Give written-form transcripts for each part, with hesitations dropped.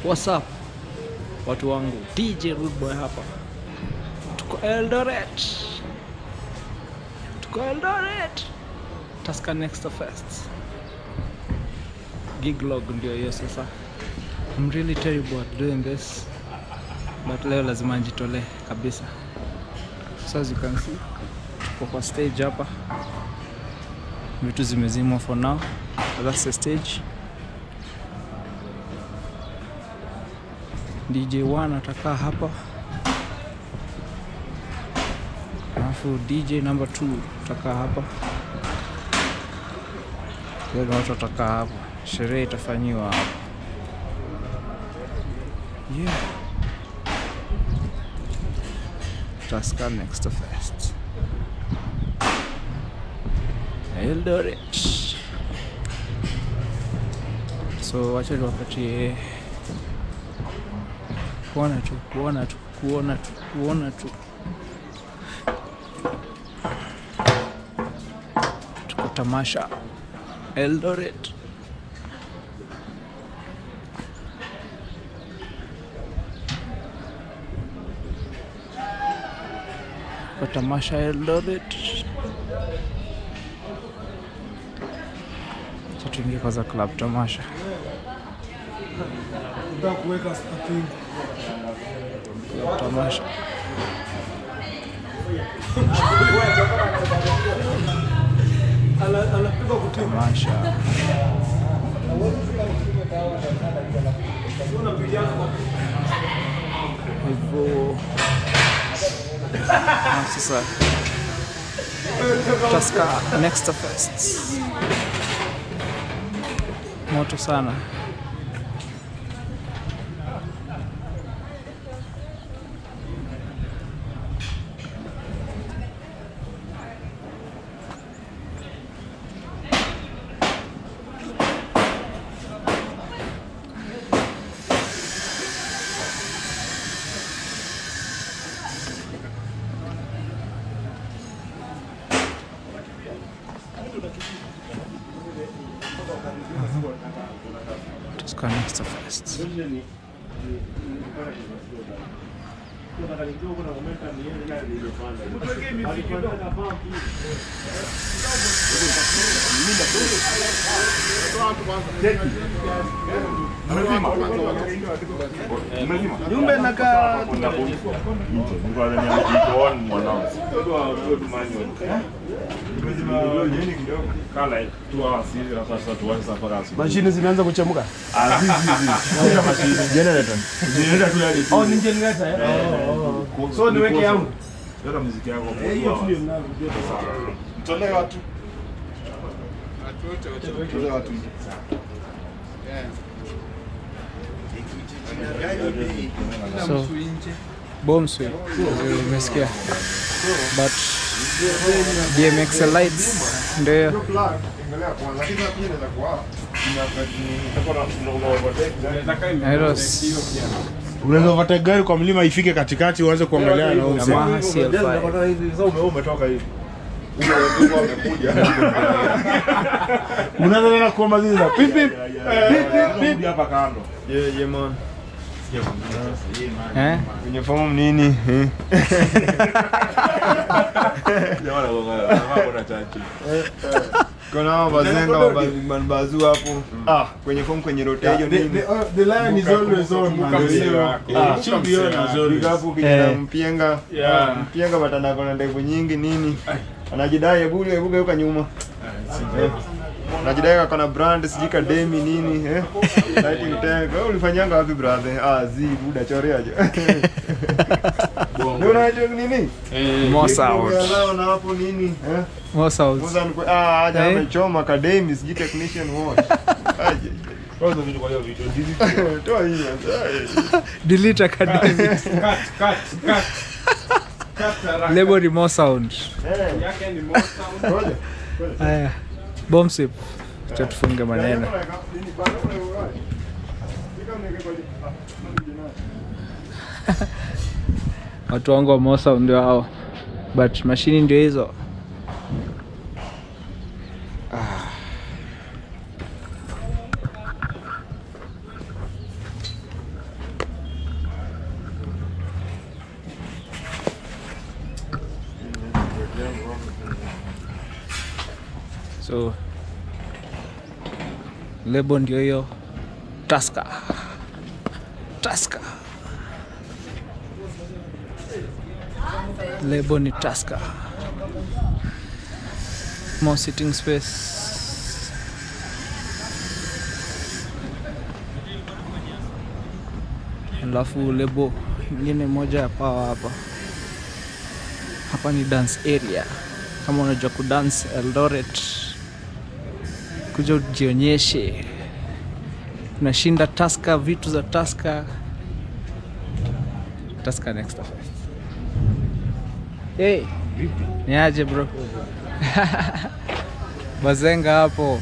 What's up watu wangu, DJ Rude Boy hapa. Tuko Eldoret. Tusker Next Fest. Gig log ndio hiyo sasa. I'm really terrible at doing this, but leo lazima njitolee kabisa. So as you can see, tuko kwa stage hapa. Vitu zimezimwa for now. That's the stage. DJ 1 atakaa hapa. Alafu DJ number 2 atakaa hapa. Wale watu watakaa hapa. Sherehe itafanyiwa hapa. Yeah. Tusker Next Fest. Eldoret. So wacha tuwapatie kuona tu. Tuko Tamasha Eldoret. Tuko Tamasha Eldoret. Tuingie kwa club Tamasha. Kuweka staffing. Tamasha. Anapiga kutima. Tamasha. Hivyo. Sasa. Tusker Next Fest. Moto sana. Tusker Next Fest. Nyumba inakaa mashine zimeanza kuchemuka. Generator. Oh, ni generator eh? So niweke yangu. Ndio muziki yako. Hiyo ndio mnalo. Mtolee watu. Mtolee watu. So, bomb swing. Umesikia? But DMX lights ndio. Unaweza upate gari kwa mlima ifike katikati uanze kuangalia na uzi. Yamaha CL5. Umetoka hivi. Ule wamekuja. Unaanza tena kuomba zile za pip pip Pip hapa kando. yeah man. Kwenye fomu nini? Jamaa anagonga na chachi. Kuna bazenga manbazu hapo. Kwenye fomu kwenye rotation nini? The line is always on man. Should be on as always. Hapo kijana mpienga. Mpienga batana kona ndevu nyingi nini? Anajidai hebu geuka nyuma. Anajidai kana brand sijika demi nini lighting tag. Wewe ulifanyanga wapi brother? Zi buda choreaje. Ndio unajua nini? More sound. Na hapo nini? More sound. Haja amechoma academy siji technician watch. Kwanza vitu kwa hiyo video Toa hii. Delete academy. Cut. Label ni more sound. Yake ni more sound. Haya. Bomb sip. Acha tufunge maneno. Watu wangu wa more sound ndio hao. But machine ndio hizo. So lebo ndio hiyo Tusker. Lebo ni Tusker. More sitting space. Alafu lebo nyingine moja ya power hapa. Hapa ni dance area. Kama unajua kudance Eldoret, kuja ujionyeshe. Tunashinda Tusker, vitu za Tusker. Tusker next fest. Hey, ni aje bro? Bazenga hapo.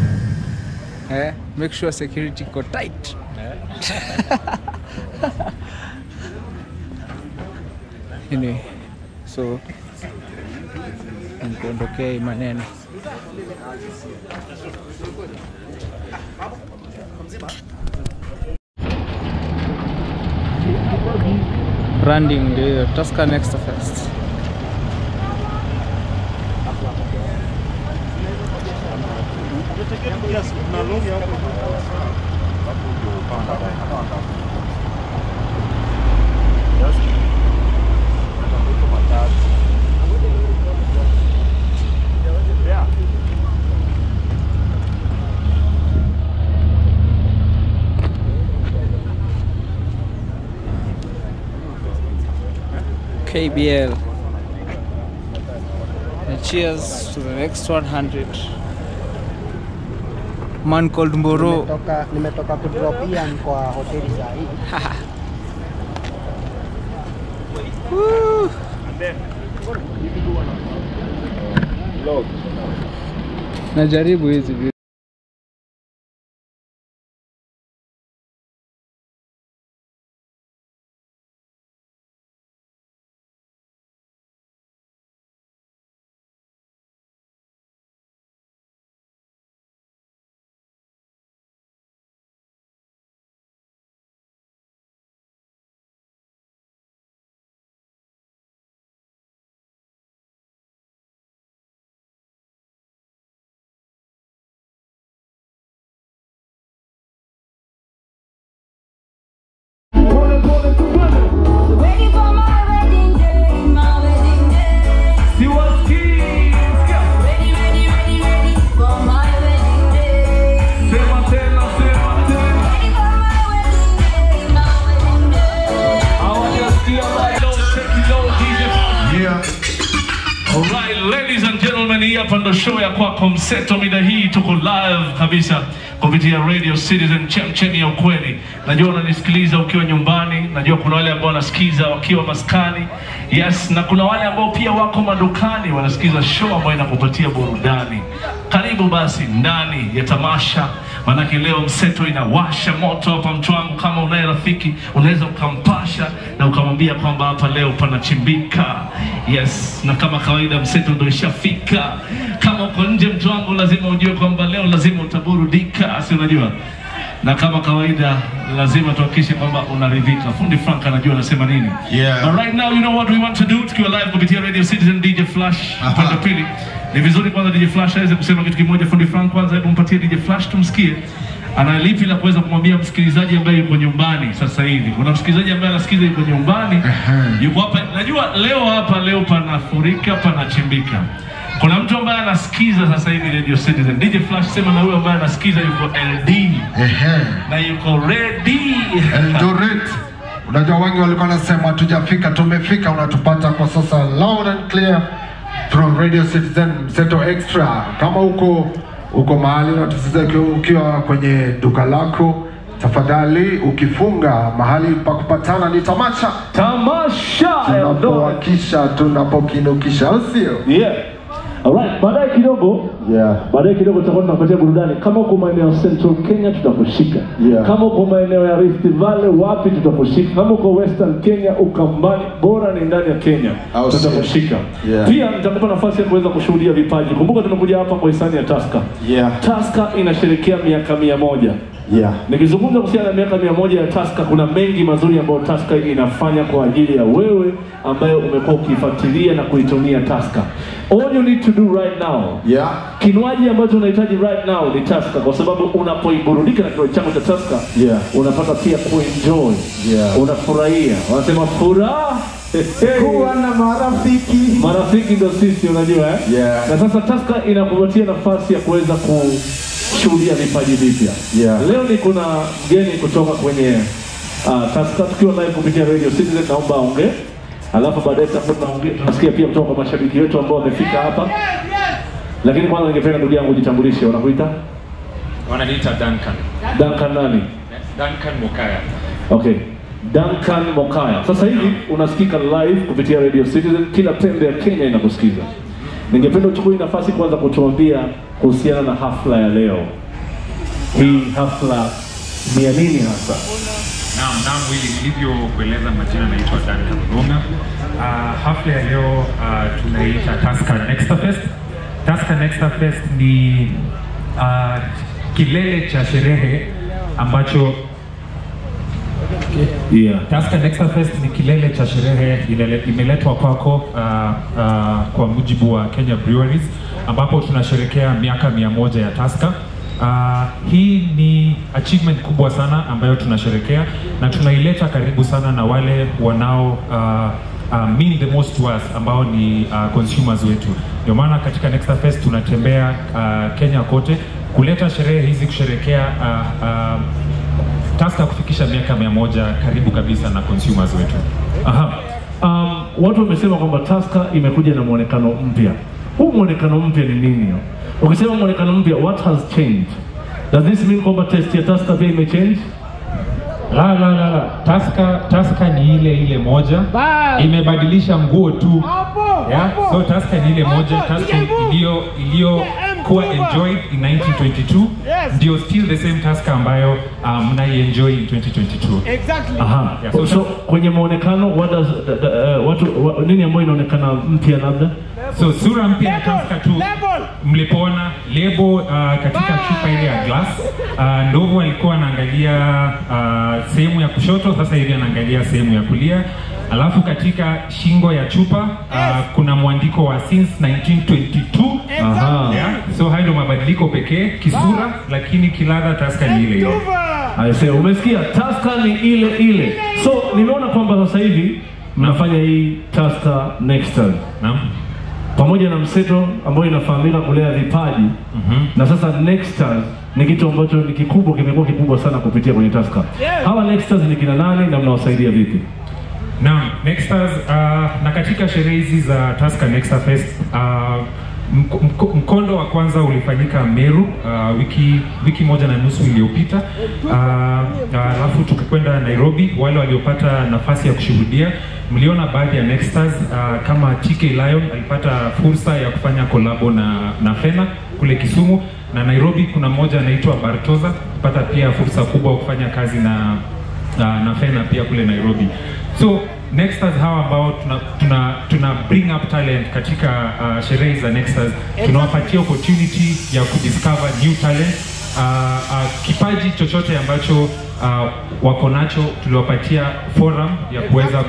Make sure security iko tight. Anyway, so nikuondokea maneno. Branding the Tusker next fest. KBL. And cheers to the next 100. Man called Mboro. Nimetoka kudropia kwa hoteli za hii. Woo! Najaribu hizi vitu. Hapa ndo show ya kwako mseto mida hii, tuko live kabisa kupitia Radio Citizen, chemchemi ya ukweli. Najua unanisikiliza ukiwa nyumbani, najua kuna wale ambao wanasikiza wakiwa maskani. Yes, na kuna wale ambao pia wako madukani wanasikiza show ambayo inakupatia burudani. Karibu basi ndani ya tamasha, manake leo mseto inawasha moto hapa mtu wangu. Kama unaye rafiki unaweza ukampasha na ukamwambia kwamba hapa leo panachimbika. Yes, na kama kawaida mseto ndio ishafika. Kama uko nje mtu wangu lazima ujue kwamba leo lazima utaburudika, si unajua? Na kama kawaida lazima tuhakikishe kwamba unaridhika. Fundi Frank anajua anasema nini. Yeah. But right now you know what we want to do. Tukiwa live kupitia Radio Citizen, DJ Flash upande pili. Ni vizuri kwanza DJ Flash aweze kusema kitu kimoja. Fundi Frank kwanza hebu mpatie DJ Flash tumsikie. Ana lipi la kuweza kumwambia msikilizaji ambaye yuko nyumbani sasa hivi. Kuna msikilizaji ambaye anasikiza yuko nyumbani. Yuko hapa. Najua leo panafurika, panachimbika. Kuna mtu ambaye anasikiza sasa hivi Radio Citizen. DJ Flash sema na huyo ambaye anasikiza yuko LD. Na yuko ready. Eldoret. Unajua wengi walikuwa wanasema tujafika, tumefika. Unatupata kwa sasa loud and clear from Radio Citizen Mseto Extra. Kama uko mahali unatusikiza ukiwa kwenye duka lako, tafadhali ukifunga mahali pa kupatana ni Tamasha Eldoret. Tunapowakisha, tunapokinukisha, sio? Yeah. Alright, baadaye kidogo tutakuwa tunapatia burudani. Kama uko maeneo Central Kenya tutakushika. Kama uko maeneo ya Rift Valley wapi tutakushika. Kama uko Western Kenya ukambani, bora ni ndani ya Kenya tutakushika. Pia nitakupa nafasi ya kuweza kushuhudia vipaji. Kumbuka tumekuja hapa kwa hisani ya Tusker. Tusker inasherehekea miaka 100. Yeah. Nikizungumza kuhusiana na miaka 100 ya Tusker, kuna mengi mazuri ambayo Tusker inafanya kwa ajili ya wewe ambaye umekuwa ukifuatilia na kuitumia Tusker. All you need to do right now, kinywaji ambacho unahitaji right now ni Tusker, kwa sababu unapoiburudika na kinywaji chako cha Tusker, unapata pia kuenjoy, unafurahia. Wanasema furaha kuwa na marafiki. Marafiki ndio sisi, unajua Na sasa Tusker inakupatia nafasi ya kuweza kushuhudia vipaji vipya. Leo ni kuna mgeni kutoka kwenye Tusker tukiwa live kupitia Radio Citizen, naomba aongee. Alafu baadaye tunasikia pia kutoka kwa mashabiki wetu ambao wamefika hapa. Lakini kwanza ningependa ndugu yangu ujitambulishe, unakuita? Wananiita Duncan. Duncan nani? Duncan Mokaya. Okay. Duncan Mokaya. Sasa hivi unasikika live kupitia Radio Citizen, kila pembe ya Kenya inakusikiza. Ningependa uchukue nafasi kwanza kutuambia kuhusiana na hafla ya leo. Hii hafla ni ya nini hasa? Naam, nilivyokueleza majina naitwa Duncan Mokaya. Hafla ya leo tunaita Tusker Next Fest. Tusker Next Fest ni kilele cha sherehe ambacho Tusker Next Fest ni kilele cha sherehe imeletwa kwako kwa mujibu wa Kenya Breweries, ambapo tunasherehekea miaka 100 ya Tusker. Hii ni achievement kubwa sana ambayo tunasherehekea, na tunaileta karibu sana na wale wanao mean the most to us, ambao ni consumers wetu. Ndio maana katika Next Fest tunatembea Kenya kote kuleta sherehe hizi, kusherehekea Tusker kufikisha miaka 100 karibu kabisa na consumers wetu. Watu wamesema kwamba Tusker imekuja na muonekano mpya. Huu muonekano mpya ni nini? Ukisema muonekano mpya, what has changed? Does this mean kwamba taste ya Tusker pia imechange? La. Tusker ni ile moja. Imebadilisha nguo tu. So Tusker ni ile moja. Tusker iliyo kuwa enjoyed in 1922 ndio still the same Tusker ambayo mnaienjoy in 2022. Exactly. So kwenye muonekano, what does nini ambayo inaonekana mpya labda? So sura mpya ya Tusker tu mlipoona lebo katika chupa ile ya glass. Ndovu alikuwa anaangalia sehemu ya kushoto, sasa hivi anaangalia sehemu ya kulia. Alafu katika shingo ya chupa kuna mwandiko wa since 1922. So hayo mabadiliko pekee kisura, lakini kiladha Tusker ni ile ile. Aisee, umesikia? Tusker ni ile. So nimeona kwamba sasa hivi mnafanya hii Tusker Next Time. Naam. Pamoja na mseto ambayo inafahamika kulea vipaji. Na sasa Nexters ni kitu ambacho ni kikubwa, kimekuwa kikubwa sana kupitia kwenye Tusker. Hawa Nexters ni kina nani na mnawasaidia vipi? Naam, Nexters na katika sherehe hizi za Tusker Next Fest, mkondo wa kwanza ulifanyika Meru wiki moja na nusu iliyopita. Alafu tukakwenda Nairobi. Wale waliopata nafasi ya kushuhudia, mliona baadhi ya Nexters kama TK Lion alipata fursa ya kufanya kolabo na Fena kule Kisumu, na Nairobi kuna mmoja anaitwa Bartoza kupata pia fursa kubwa kufanya kazi na Fena pia kule Nairobi. So Nexters hawa ambao tuna bring up talent katika sherehe za Nexters, tunawapatia opportunity ya kudiscover new talent. Kipaji chochote ambacho wako nacho tuliwapatia forum ya kuweza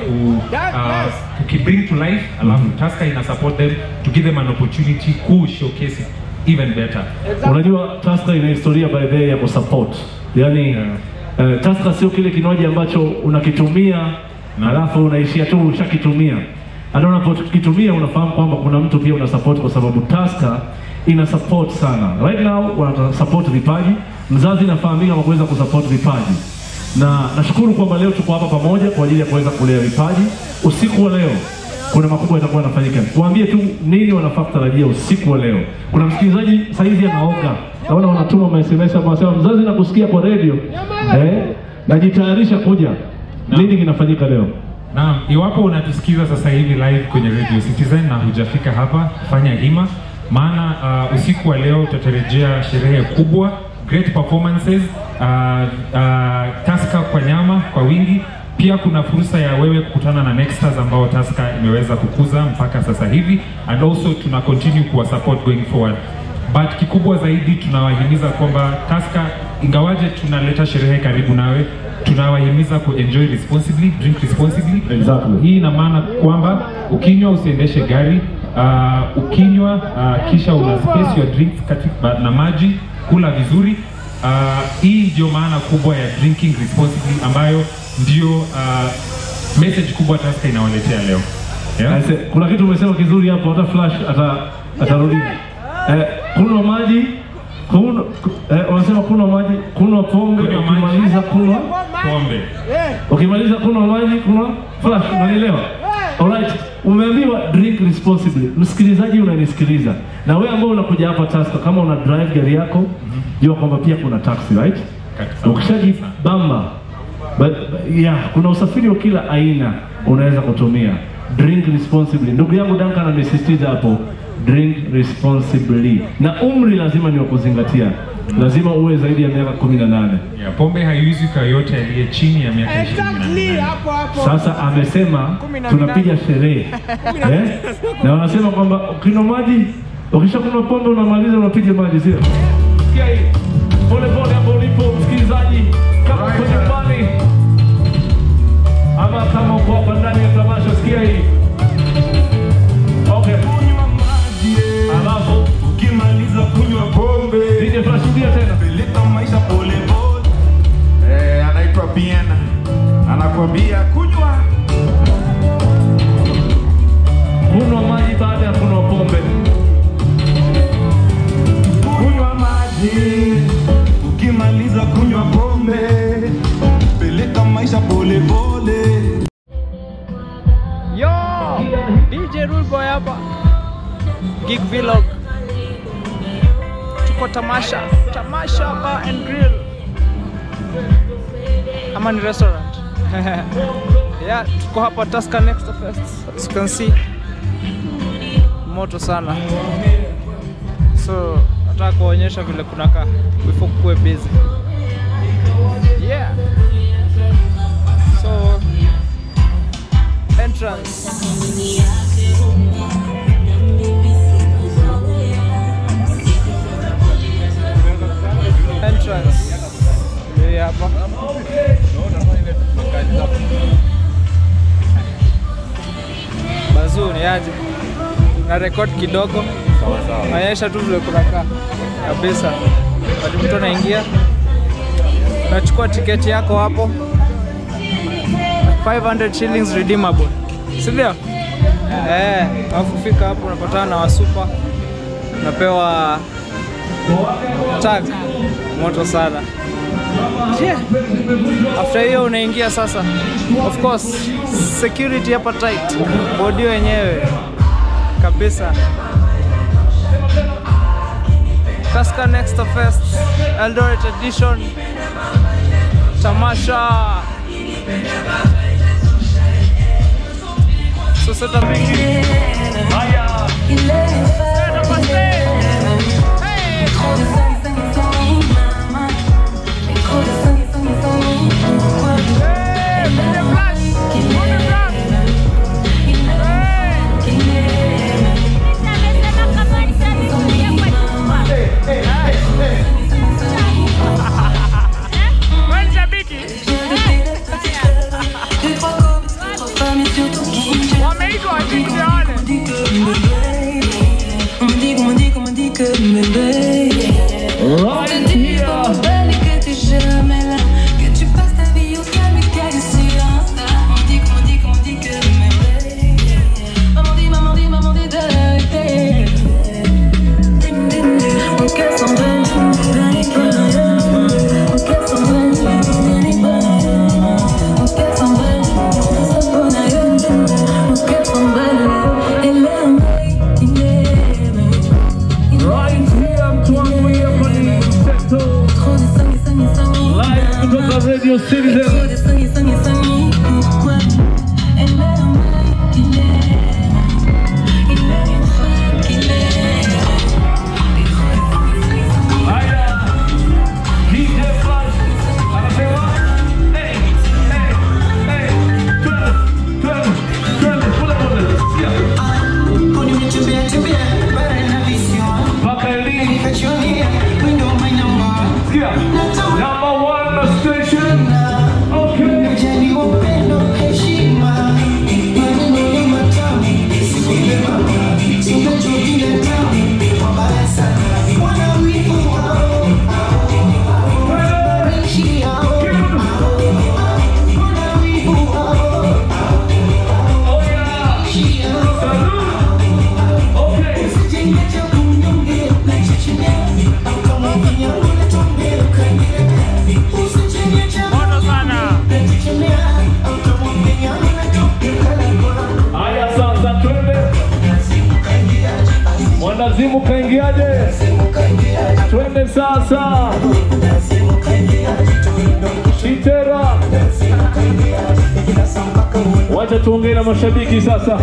bring to life. Alafu Tusker ina support them to give them an opportunity to showcase it even better. Unajua Tusker ina historia by the way ya kusupport. Yaani Tusker sio kile kinywaji ambacho unakitumia alafu unaishia tu ushakitumia. Hata unapokitumia unafahamu kwamba kuna mtu pia una support, kwa sababu Tusker ina support sana. Right now wana support vipaji. Mzazi nafahamika kwa kuweza kusupport vipaji. Na nashukuru kwamba leo tuko hapa pamoja kwa ajili ya kuweza kulea vipaji. Usiku wa leo kuna makubwa yatakuwa yanafanyika. Kuambie tu nini wanafaa kutarajia usiku wa leo. Kuna msikilizaji sasa hivi anaoga. Naona wanatuma SMS hapa wanasema mzazi nakusikia kwa radio. Najitayarisha kuja. Nini kinafanyika leo? Naam, iwapo unatusikiza sasa hivi live kwenye Radio Citizen na hujafika hapa, fanya hima, maana usiku wa leo tutatarejea sherehe kubwa, great performances, Tusker kwa nyama kwa wingi. Pia kuna fursa ya wewe kukutana na Nexters ambao Tusker imeweza kukuza mpaka sasa hivi, and also tuna continue kuwa support going forward. but kikubwa zaidi tunawahimiza kwamba Tusker, ingawaje tunaleta sherehe karibu nawe, tunawahimiza ku enjoy responsibly, drink responsibly. Exactly. Hii ina maana kwamba ukinywa usiendeshe gari, ukinywa kisha una space your drinks na maji, kula vizuri. Hii ndio maana kubwa ya drinking responsibly, ambayo ndio message kubwa Tusker inawaletea leo. Yeah? Kuna kitu umesema kizuri hapo, hata Flash atarudi. Kunywa maji, wanasema kunywa maji, kunywa pombe, ukimaliza kunywa pombe. Ukimaliza kunywa maji, kunywa Flash, unanielewa? Alright, umeambiwa drink responsibly. Msikilizaji unanisikiliza. Na wewe ambao unakuja hapa Tusker, kama una drive gari yako, jua kwamba pia kuna taxi, right? Ukishajibamba, kuna usafiri wa kila aina unaweza kutumia. Drink responsibly. Ndugu yangu Duncan amesisitiza hapo, drink responsibly. Na umri lazima ni wa kuzingatia. Lazima uwe zaidi ya miaka 18. Pombe haiuzwi kwa yote aliye chini ya miaka 28. Sasa amesema tunapiga sherehe. Na wanasema kwamba ukinywa maji, ukishakunywa pombe unamaliza unapiga maji, sio? Sikia hii. Pole pole hapo ulipo msikilizaji, kama uko nyumbani ama kama uko hapa ndani ya tamasha, sikia hii. Okay. Kunywa maji. Alafu ukimaliza kunywa pombe, nije tunashuhudia tena. Peleka maisha pole pole. Anaitwa Bien. Anakuambia kunywa maji baada ya kunywa pombe. Kunywa maji. Ukimaliza kunywa pombe, peleka maisha pole pole. Yo, DJ Ruleboy hapa. Gig Vlog. Tuko Tamasha Bar and Grill. Ama ni restaurant. Yeah, tuko hapa Tusker Next Fest. As you can see, moto sana. So, nataka kuonyesha vile kunakaa before kuwe busy. Yeah. So, entrance. Hapa. Bazu ni aje? Na record kidogo. Sawa. Maisha tu vile kunakaa. Kabisa. Bado mtu anaingia. Unachukua tiketi yako hapo. 500 shillings redeemable. Si ndio? Alafu fika hapo unapatana na wasupa. Unapewa tag. Moto sana. Yeah. After hiyo unaingia sasa. Of course, security hapa tight. Body wenyewe kabisa. Tusker Next Fest Eldoret edition. Tamasha. So set up big. Haya. Sikia. Number 1 station. Okay. Mwanazimu kaingiaje? Twende sasa. Chitera. Wacha tuongee na mashabiki sasa.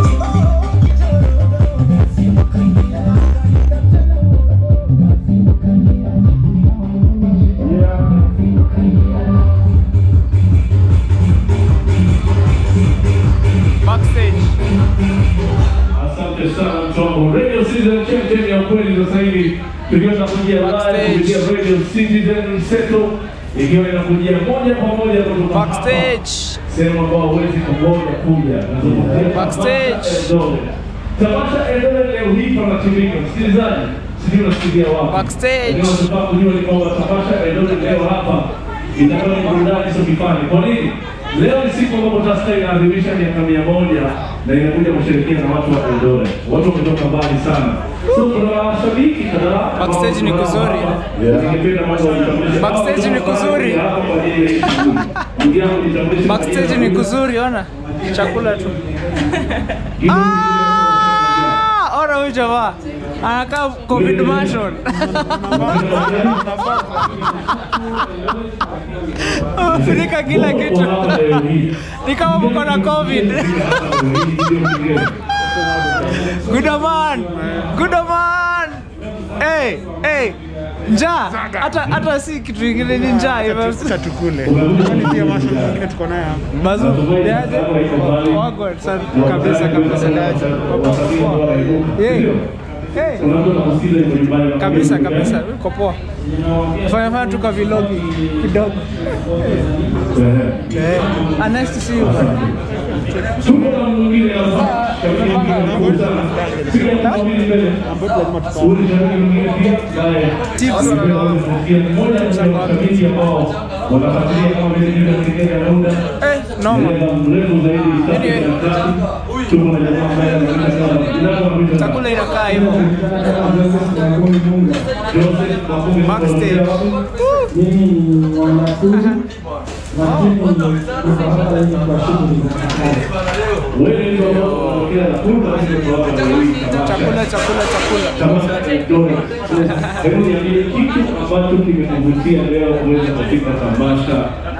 Backstage. Asante sana mtongo. Radio Citizen Chemchemi ya ukweli sasa hivi tukiwa tunakujia live kupitia Radio Citizen Seto, ikiwa inakujia moja kwa moja kutoka Backstage. Sehemu ambao huwezi kungoja kuja. Backstage. Tamasha Eldoret leo hii panatumika. Msikilizaji, sijui unasikia wapi. Backstage. Leo tunataka kujua ni kwamba Tamasha Eldoret leo hapa itakuwa ni burudani sio kifani. Kwa nini? Leo ni siku ambapo Tusker inaadhimisha miaka 100 na inakuja kushirikiana na watu wa Eldoret. Watu wametoka mbali sana. So kuna mashabiki kadhaa. Backstage ni kuzuri. Backstage ni kuzuri. Backstage ni kuzuri, ona. Chakula tu. Ona huyu jamaa. Anakaa COVID mansion. Amefunika kila kitu. Ni kama mko na COVID. Good man. Good man. Hey, hey. Njaa. Hata si kitu kingine ni njaa hivyo. Sasa tukule. Kwani pia masho nyingine tuko nayo hapa. Bazu, yaje? Wako sana kabisa kabisa yaje. Hey. Hey. Kabisa kabisa, uko poa. Fanya tuka vlogi kidogo. Nice to see you. Chakula inakaa hivyo. Backstage. Chakula. Hebu niambie kitu ambacho kimekuvutia leo kuweza kufika Tamasha